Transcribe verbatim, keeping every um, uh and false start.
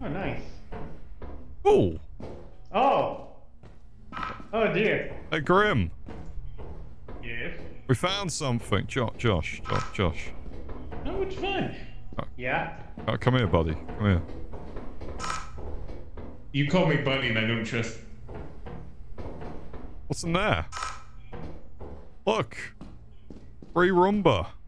Oh, nice. Oh. Oh. Oh dear. Hey, Grim. Yes. We found something. Jo Josh. Josh. Josh. Oh, it's fun. Oh. Yeah. Oh, come here, buddy. Come here. You call me buddy and I don't trust. What's in there? Look. Free rumba.